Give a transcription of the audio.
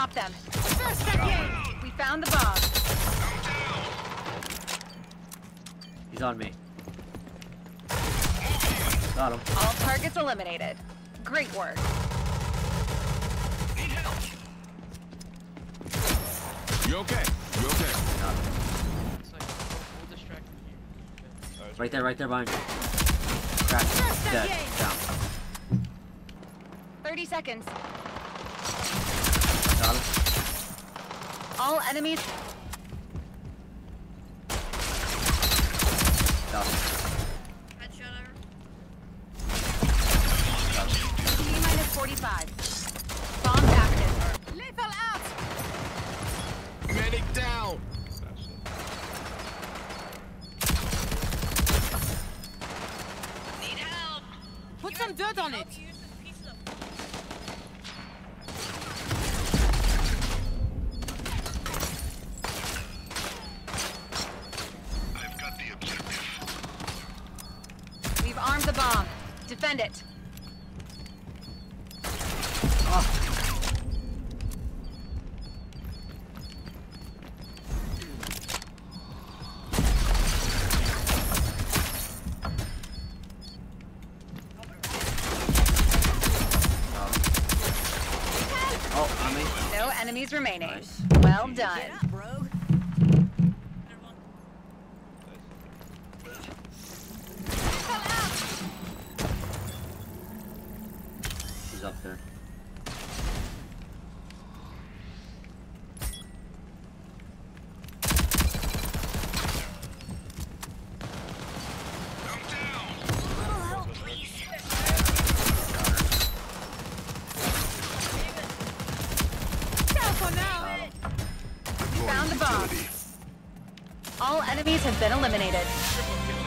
stop them. We found the bomb. He's on me. Got him. All targets eliminated. Great work. You okay? You okay? Got him. It's like, we'll distract him here. Right there behind you. Crack. Dead. Down. 30 seconds. Got him. All enemies. Got him. Headshot ever. T-minus 45. Bomb active. Lethal out. Medic down. Need help. Put some dirt on it. Use this piece of I've got the objective. We've armed the bomb. Defend it. Oh. Oh, on me. No enemies remaining. Nice. Well done. bro. He's up there. Little help, please. Got him. We found the bomb. All enemies have been eliminated. Triple kill.